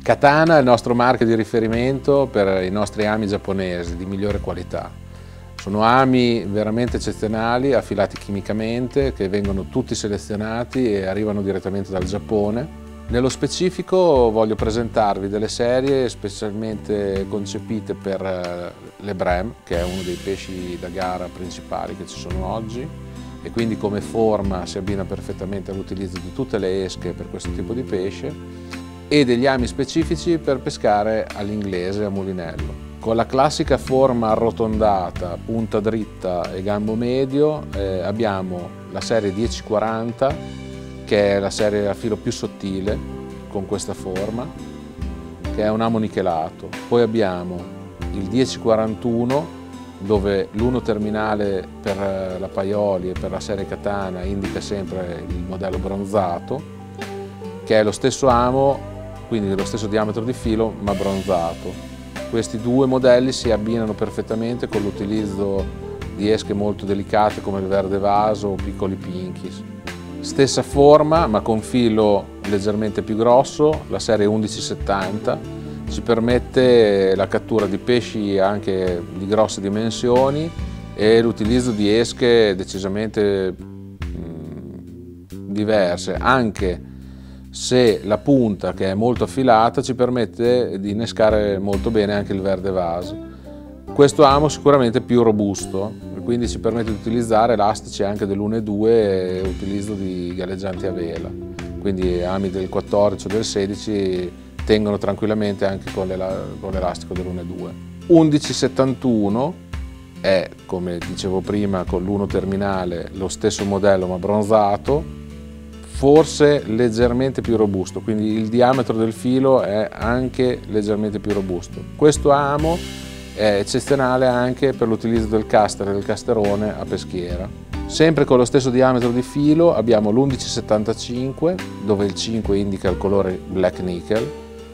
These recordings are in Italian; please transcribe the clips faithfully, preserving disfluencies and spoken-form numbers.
Katana è il nostro marchio di riferimento per i nostri ami giapponesi di migliore qualità. Sono ami veramente eccezionali, affilati chimicamente, che vengono tutti selezionati e arrivano direttamente dal Giappone. Nello specifico voglio presentarvi delle serie specialmente concepite per le brem, che è uno dei pesci da gara principali che ci sono oggi, e quindi come forma si abbina perfettamente all'utilizzo di tutte le esche per questo tipo di pesce, e degli ami specifici per pescare all'inglese a mulinello. Con la classica forma arrotondata, punta dritta e gambo medio eh, abbiamo la serie dieci quaranta, che è la serie a filo più sottile con questa forma, che è un amo nichelato. Poi abbiamo il dieci quarantuno, dove l'uno terminale per la Paioli e per la serie Katana indica sempre il modello bronzato, che è lo stesso amo, quindi lo stesso diametro di filo ma bronzato. Questi due modelli si abbinano perfettamente con l'utilizzo di esche molto delicate come il verde vaso o piccoli pinchis. Stessa forma ma con filo leggermente più grosso, la serie undici settanta ci permette la cattura di pesci anche di grosse dimensioni e l'utilizzo di esche decisamente diverse, anche se la punta, che è molto affilata, ci permette di innescare molto bene anche il verde vaso. Questo amo sicuramente più robusto, quindi ci permette di utilizzare elastici anche dell'uno e due e utilizzo di galleggianti a vela. Quindi ami del quattordici o del sedici tengono tranquillamente anche con l'elastico dell'uno e due. undici settantuno è, come dicevo prima, con l'uno terminale lo stesso modello ma bronzato, forse leggermente più robusto, quindi il diametro del filo è anche leggermente più robusto. Questo amo è eccezionale anche per l'utilizzo del caster e del casterone a peschiera. Sempre con lo stesso diametro di filo abbiamo l'undici settantacinque, dove il cinque indica il colore black nickel,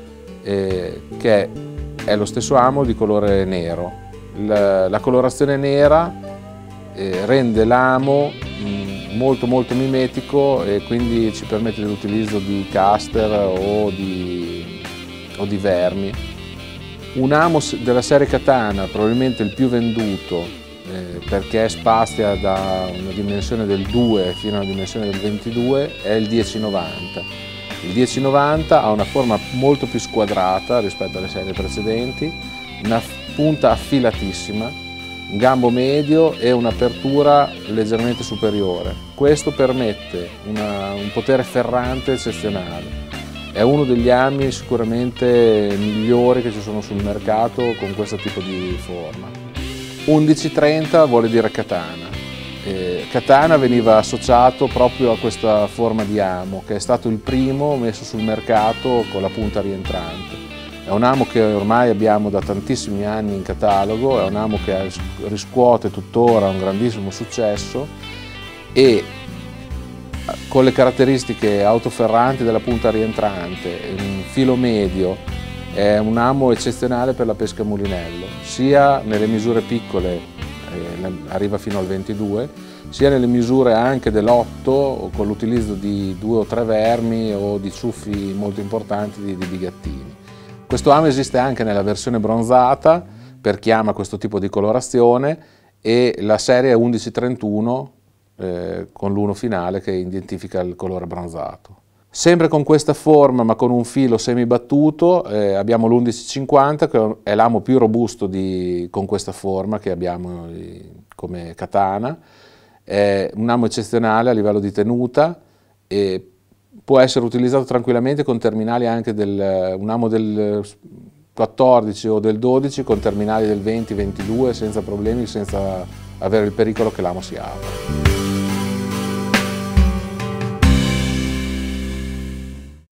eh, che è lo stesso amo di colore nero. La, la colorazione nera eh, rende l'amo molto molto mimetico e quindi ci permette l'utilizzo di caster o di, o di vermi. Un amo della serie Katana, probabilmente il più venduto eh, perché spazia da una dimensione del due fino a una dimensione del ventidue, è il dieci novanta. Il dieci novanta ha una forma molto più squadrata rispetto alle serie precedenti, una punta affilatissima, un gambo medio e un'apertura leggermente superiore. Questo permette una, un potere ferrante eccezionale. È uno degli ami sicuramente migliori che ci sono sul mercato con questo tipo di forma. undici trenta vuole dire Katana. Eh, Katana veniva associato proprio a questa forma di amo, che è stato il primo messo sul mercato con la punta rientrante. È un amo che ormai abbiamo da tantissimi anni in catalogo, è un amo che riscuote tuttora un grandissimo successo e con le caratteristiche autoferranti della punta rientrante, un filo medio, è un amo eccezionale per la pesca a mulinello, sia nelle misure piccole, eh, arriva fino al ventidue, sia nelle misure anche dell'otto con l'utilizzo di due o tre vermi o di ciuffi molto importanti di, di bigattini. Questo amo esiste anche nella versione bronzata per chi ama questo tipo di colorazione e la serie undici trentuno eh, con l'uno finale che identifica il colore bronzato. Sempre con questa forma ma con un filo semibattuto eh, abbiamo l'undici cinquanta, che è l'amo più robusto di, con questa forma che abbiamo eh, come Katana. È un amo eccezionale a livello di tenuta e può essere utilizzato tranquillamente con terminali anche del, un amo del quattordici o del dodici con terminali del venti ventidue senza problemi, senza avere il pericolo che l'amo si apra.